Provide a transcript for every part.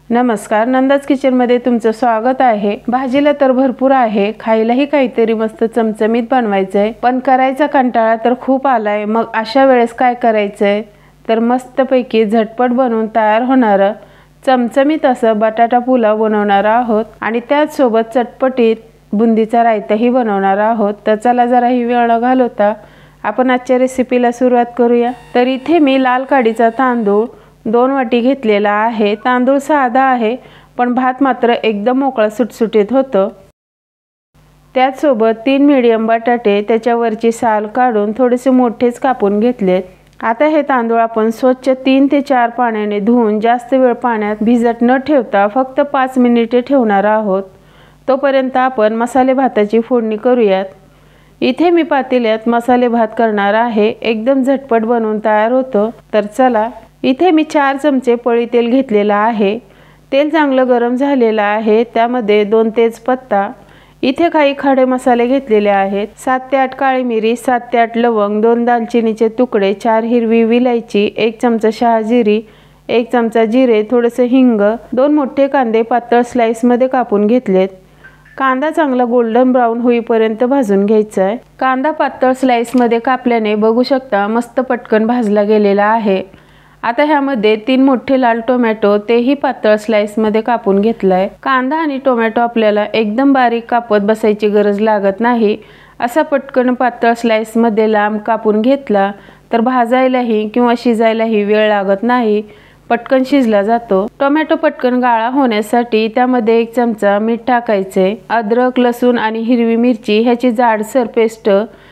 नमस्कार, नंदाच किचनमध्ये तुमचं स्वागत आहे। भाजीला तर भरपूर आहे, खायलाही काहीतरी मस्त चमचमीत बनवायचंय, पण करायचा कंटाळा तर खूप आलाय। मग अशा वेळेस काय करायचंय तर मस्तपैकी झटपट बनवून तयार होणारं चमचमीत असं बटाटा पुलाव बनवणार आहोत आणि त्याच सोबत चटपटीत बुंदीचा रायताही बनवणार आहोत। तर चला जरा ही वेळ न घालवता आपण आजच्या रेसिपीला सुरुवात करूया। तर इथे मी लाल काडीचा तांदूळ 2 वाटी घेतलेला आहे। तांदूळ साधा आहे, पण भात मात्र एकदम मोकळा सुटसुटीत होतो। त्याच सोबत 3 मीडियम बटाटे त्याच्यावरची साल काढून थोडेसे मोठेच कापून घेतलेत। आता हे तांदूळ आपण स्वच्छ 3 ते 4 पाण्याने धुवून जास्त वेळ पाण्यात भिजत न ठेवता फक्त 5 मिनिटे ठेवणार आहोत। तोपर्यंत आपण मसाले भाताची फोडणी करूयात। इथे मी पातेल्यात मसाले भात करणार आहे, एकदम झटपट बनवून तयार होतो। तर चला, इथे मी 4 चमचे पळी तेल घेतलेला आहे। तेल चांगलं गरम झालेलं आहे, त्यामध्ये 2 तेजपत्ता, इथे काही खडे मसाले घेतलेले आहेत, 7 ते 8 काळी मिरी, 7 ते 8 लवंग, 2 दालचिनीचे तुकडे, 4 हिरवी विलायची, 1 चमचा शहाजिरी, 1 चमचा जिरे, थोडेसे हिंग, 2 मोठे कांदे पातळ स्लाइस मध्ये कापून घेतलेत। कांदा चांगला गोल्डन ब्राउन होईपर्यंत भाजून घ्यायचा आहे। कांदा पातळ स्लाइस मध्ये कापल्याने बघू शकता मस्त पटकन भाजला गेलेला आहे। आता ह्यामध्ये 3 मोठे लाल टोमॅटो, तेही पातळ स्लाइस मध्ये कापून घेतलाय। कांदा आणि टोमॅटो आपल्याला एकदम बारीक कापत बसायची गरज लागत नाही। असा पटकन पातळ स्लाइस मध्ये लांब कापून घेतला तर भाजायलाही किंवा शिजायलाही वेळ लागत नाही, पटकन शिजला जातो। टोमॅटो पटकन गाळा होण्यासाठी त्यामध्ये 1 चमचा मीठ टाकायचे। अद्रक, लसूण आणि हिरवी मिरची ह्याची जाडसर पेस्ट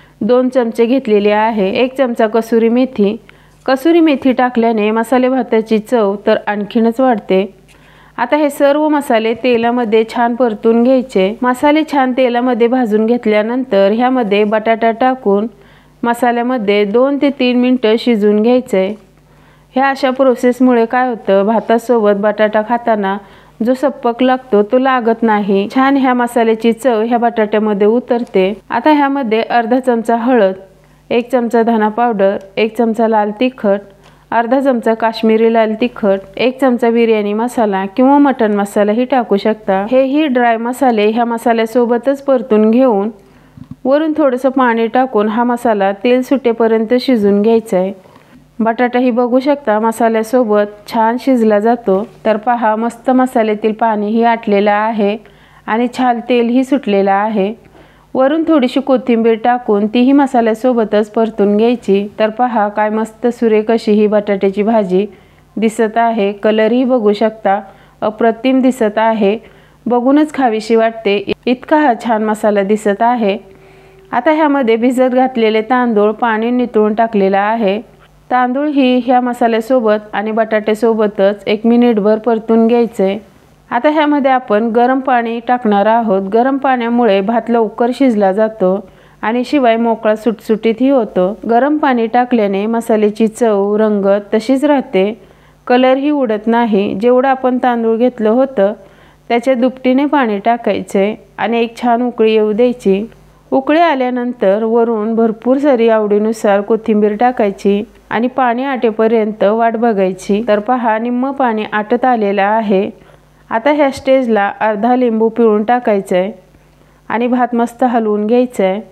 2 चमचे घेतलेली आहे। 1 चमचा कसुरी मेथी। कसुरी मेथी टाकल्याने मसाले भाताची चव तर आणखीनच वाढते। आता हे सर्व मसाले तेलामध्ये छान परतून घ्यायचे। मसाले छान तेलामध्ये भाजून घेतल्यानंतर ह्यामध्ये बटाटा टाकून मसाल्यामध्ये 2 ते 3 मिनिटं शिजवून घ्यायचे। ह्या अशा प्रोसेसमुळे काय होतं, भातासोबत बटाटा खाताना जो सप्पक लागतो तो लागत नाही। छान ह्या मसाल्याची चव ह्या बटाट्यामध्ये उतरते। आता ह्यामध्ये अर्धा चमचा हळद, 1 चमचा धना पावडर, 1 चमचा लाल तिखट, अर्धा चमचा काश्मीरी लाल तिखट, 1 चमचा बिर्याणी मसाला किंवा मटन मसालाही टाकू शकता। हेही ड्राय मसाले ह्या मसाल्यासोबतच परतून घेऊन वरून थोडंसं पाणी टाकून हा मसाला तेल सुटेपर्यंत शिजून घ्यायचा आहे। बटाटाही बघू शकता मसाल्यासोबत छान शिजला जातो। तर पहा, मस्त मसाल्यातील पाणीही आटलेलं आहे आणि छान तेलही सुटलेलं आहे। वरून थोडीशी कोथिंबीर टाकून तीही मसाल्यासोबतच परतून घ्यायची। तर पहा, काय मस्त सुरेख अशी ही बटाट्याची भाजी दिसत आहे। कलरही बघू शकता अप्रतिम दिसत आहे, बघूनच खावीशी वाटते, इतका हा छान मसाला दिसत आहे। आता ह्यामध्ये भिजत घातलेले तांदूळ पाणी नितळून टाकलेला आहे। तांदूळ ही ह्या मसाल्यासोबत आणि बटाट्यासोबतच 1 मिनिटभर परतून घ्यायचे। आता ह्यामध्ये आपण गरम पाणी टाकणार आहोत। गरम पाण्यामुळे भात लवकर शिजला जातो आणि शिवाय मोकळा सुटसुटीतही होतो। गरम पाणी टाकल्याने मसाल्याची चव, रंग तशीच राहते, कलरही उडत नाही। जेवढं आपण तांदूळ घेतलं होतं त्याच्या दुपटीने पाणी टाकायचे आणि एक छान उकळी येऊ द्यायची। उकळी आल्यानंतर वरून भरपूर सारी आवडीनुसार कोथिंबीर टाकायची आणि पाणी आटेपर्यंत वाट बघायची। तर पहा, निम्म पाणी आटत आलेलं आहे। आता ह्या स्टेजला अर्धा लिंबू पिळून टाकायचं आहे आणि भात मस्त हलवून घ्यायचा आहे।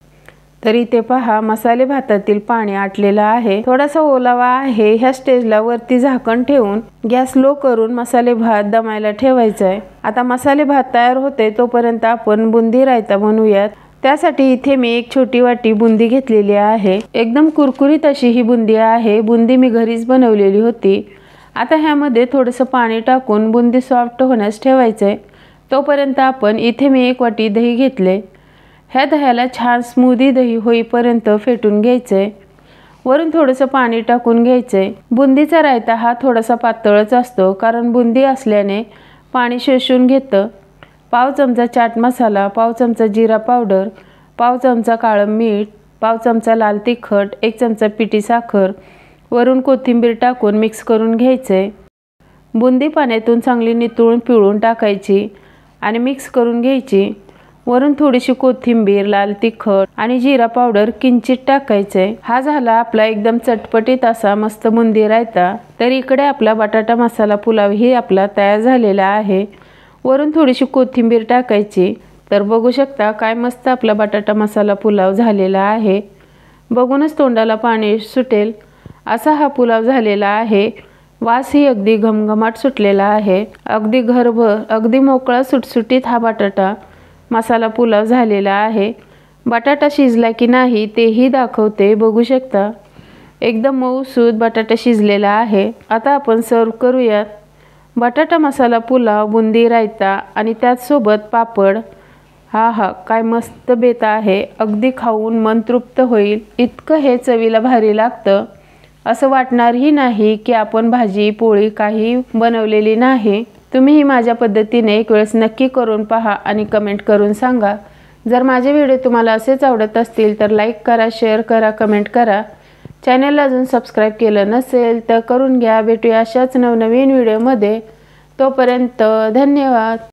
तर इथे पहा, मसाले भातातील पाणी आटलेलं आहे, थोडासा ओलावा आहे। ह्या स्टेजला वरती झाकण ठेवून गॅस लो करून मसाले भात दमायला ठेवायचा आहे। आता मसाले भात तयार होते तोपर्यंत आपण बुंदी रायता बनवूयात। त्यासाठी इथे मी 1 छोटी वाटी बुंदी घेतलेली आहे। एकदम कुरकुरीत अशी ही बुंदी आहे। बुंदी मी घरीच बनवलेली होती। आता ह्यामध्ये थोडंसं पाणी टाकून बुंदी सॉफ्ट होण्यास ठेवायचं आहे। तोपर्यंत आपण इथे मी 1 वाटी दही घेतले। ह्या दह्याला छान स्मूदी दही होईपर्यंत फेटून घ्यायचं आहे। वरून थोडंसं पाणी टाकून घ्यायचं आहे। बुंदीचा रायता हा थोडासा पातळच असतो, कारण बुंदी असल्याने पाणी शोषून घेतं। पाव चमचा चाट मसाला, पाव चमचा जिरा पावडर, पाव चमचा काळं मीठ, पाव चमचा लाल तिखट, 1 चमचा पिठी साखर, वरून कोथिंबीर टाकून मिक्स करून घ्यायचे। बुंदी पाण्यातून चांगली नितळून पिळून टाकायची आणि मिक्स करून घ्यायची। वरून थोडीशी कोथिंबीर, लाल तिखट आणि जिरा पावडर किंचित टाकायचे। हा झाला आपला एकदम चटपटीत असा मस्त बुंदी रायता। तर इकडे आपला बटाटा मसाला पुलाव ही आपला तयार झालेला आहे। वरून थोडीशी कोथिंबीर टाकायची। तर बघू शकता काय मस्त आपला बटाटा मसाला पुलाव झालेला आहे। बघूनच तोंडाला पाणी सुटेल असा हा पुलाव झालेला आहे। वासही अगदी घमघमाट सुटलेला आहे। अगदी घरभर अगदी मोकळा सुटसुटीत हा बटाटा मसाला पुलाव झालेला आहे। बटाटा शिजला की नाही तेही दाखवते, बघू शकता एकदम मऊसूत बटाटा शिजलेला आहे। आता आपण सर्व करूयात। बटाटा मसाला पुलाव, बुंदी रायता आणि त्याचसोबत पापड। हा हा काय मस्त बेत आहे। अगदी खाऊन मन तृप्त होईल इतकं हे चवीला भारी लागतं। असं वाटणारही नाही की आपण भाजी पोळी काही बनवलेली नाही। तुम्हीही माझ्या पद्धतीने एक वेळेस नक्की करून पहा आणि कमेंट करून सांगा। जर माझे व्हिडिओ तुम्हाला असेच आवडत असतील तर लाईक करा, शेअर करा, कमेंट करा। चॅनलला अजून सबस्क्राईब केलं नसेल तर करून घ्या। भेटूया अशाच नवनवीन व्हिडिओमध्ये। तोपर्यंत धन्यवाद।